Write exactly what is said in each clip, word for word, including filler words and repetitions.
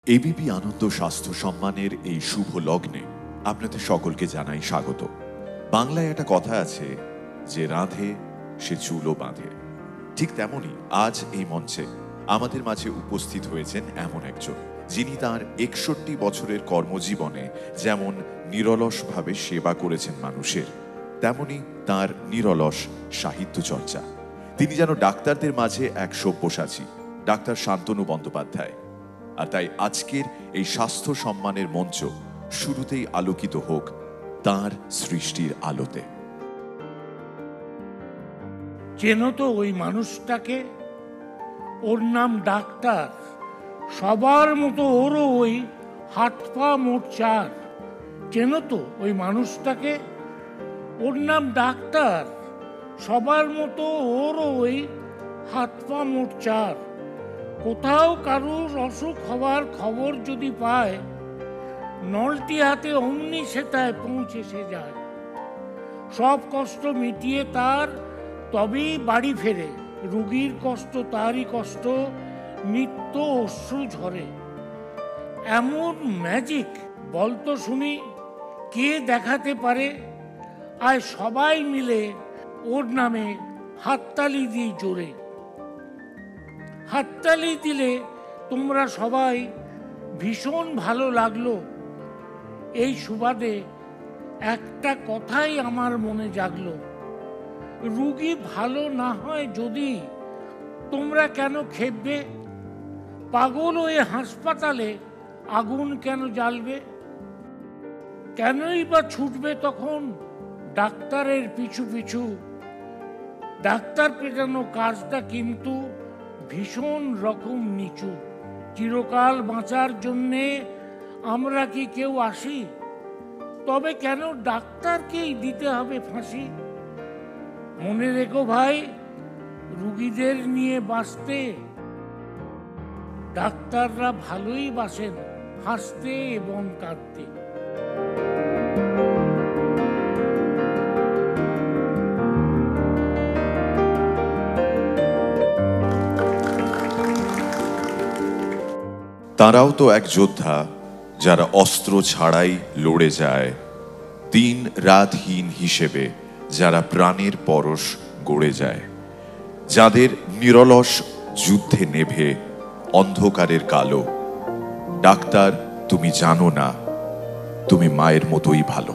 ABP আনন্দ স্বাস্থ্য সম্মানের এই শুভ লগ্নে আপনাদের সকলকে জানাই স্বাগত। বাংলায় একটা কথা আছে যে রাঁধে সে চুলো বাঁধে। ঠিক তেমনি আজ এই মঞ্চে আমাদের মাঝে উপস্থিত হয়েছেন এমন একজন যিনি তাঁর একষট্টি বছরের কর্মজীবনে যেমন নিরলসভাবে সেবা করেছেন মানুষের, তেমনি তাঁর নিরলস সাহিত্য চর্চা। তিনি যেন ডাক্তারদের মাঝে এক সব্যসাচী, ডাক্তার শান্তনু বন্দ্যোপাধ্যায়। আর তাই আজকের এই স্বাস্থ্য সম্মানের মঞ্চ শুরুতেই আলোকিত হোক তাঁর সৃষ্টির আলোতে। চেনো তো ওই মানুষটাকে? ওর নাম ডাক্তার। সবার মতো ওরও ওই হাত পা মোট চার। চেনো তো ওই মানুষটাকে? ওর নাম ডাক্তার। সবার মতো ওরও ওই হাত পা মোট চার। কোথাও কারুর অসুখ হওয়ার খবর যদি পায়, নলটি হাতে অমনি সেটায় পৌঁছে সে যায়। সব কষ্ট মিটিয়ে তার তবেই বাড়ি ফেরে। রুগীর কষ্ট তারই কষ্ট, নিত্য অশ্রু ঝরে। এমন ম্যাজিক বলতো শুনি, কে দেখাতে পারে? আয় সবাই মিলে ওর নামে হাততালি দিই জোরে। হাততালি দিলে তোমরা সবাই ভীষণ ভালো লাগলো। এই সুবাদে একটা কথাই আমার মনে জাগলো, রুগী ভালো না হয় যদি তোমরা কেন খেপবে? পাগল হয়ে হাসপাতালে আগুন কেন জ্বালবে? কেনই বা ছুটবে তখন ডাক্তারের পিছু পিছু? ডাক্তার পেটানো কাজটা কিন্তু ভীষণ রকম নিচু। চিরকাল বাঁচার জন্যে আমরা কি কেউ আসি? তবে কেন ডাক্তারকেই দিতে হবে ফাঁসি? মনে রেখো ভাই, রুগীদের নিয়ে বাঁচতে ডাক্তাররা ভালোই বাসেন হাসতে এবং কাঁদতে। তারাও তো এক যোদ্ধা, যারা অস্ত্র ছাড়াই লড়ে যায়, দিন রাতহীন হিসেবে যারা প্রাণের পরশ গড়ে যায়, যাদের নিরলস যুদ্ধে নেভে অন্ধকারের কালো। ডাক্তার, তুমি জানো না, তুমি মায়ের মতোই ভালো।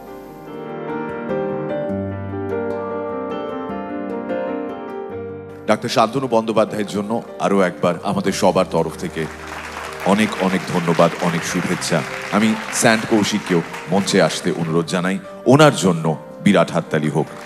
ডাক্তার শান্তনু বন্দ্যোপাধ্যায়ের জন্য আরো একবার আমাদের সবার তরফ থেকে অনেক অনেক ধন্যবাদ, অনেক শুভেচ্ছা। আমি স্যান্ড কৌশিককেও মঞ্চে আসতে অনুরোধ জানাই। ওনার জন্য বিরাট হাততালি হোক।